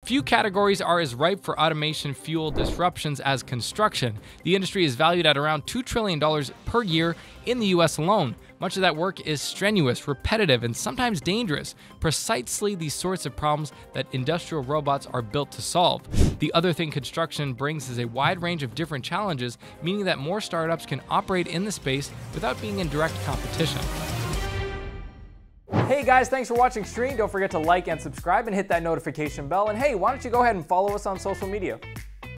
Few categories are as ripe for automation fuel disruptions as construction. The industry is valued at around $2 trillion per year in the US alone. Much of that work is strenuous, repetitive, and sometimes dangerous, precisely the sorts of problems that industrial robots are built to solve. The other thing construction brings is a wide range of different challenges, meaning that more startups can operate in the space without being in direct competition. Hey guys, thanks for watching Stream. Don't forget to like and subscribe and hit that notification bell. And hey, why don't you go ahead and follow us on social media?